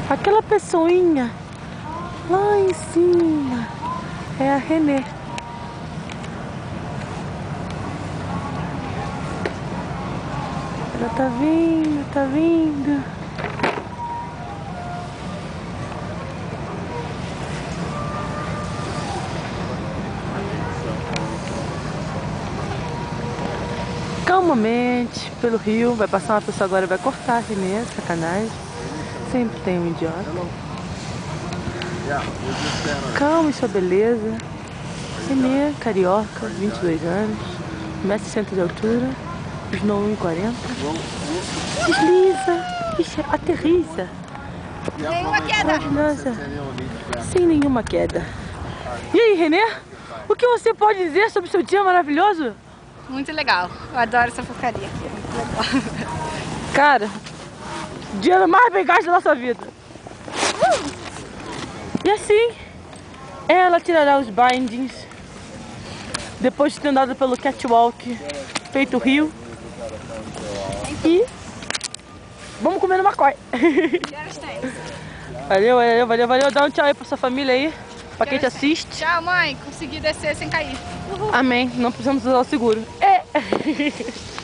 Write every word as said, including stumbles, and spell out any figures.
Aquela pessoinha lá em cima é a Renê. Ela tá vindo, tá vindo. Calmamente pelo rio, vai passar uma pessoa agora, vai cortar a Renê, sacanagem. Sempre tem um idiota. Calma, sua beleza. Renê, carioca, vinte e dois anos, um metro e sessenta de altura, snow um e quarenta. Desliza, ixi, aterriza. Nenhuma queda. Maravilhosa. Sem nenhuma queda. E aí, Renê? O que você pode dizer sobre o seu dia maravilhoso? Muito legal. Eu adoro essa porcaria. Muito legal. Cara, dia mais bem gasto da nossa vida. E assim, ela tirará os bindings depois de ter andado pelo catwalk, feito o rio. E vamos comer no Macói. Valeu, valeu, valeu, valeu. Dá um tchau aí pra sua família aí, pra quem te assiste. Tchau, mãe. Consegui descer sem cair. Uhul. Amém. Não precisamos usar o seguro. É.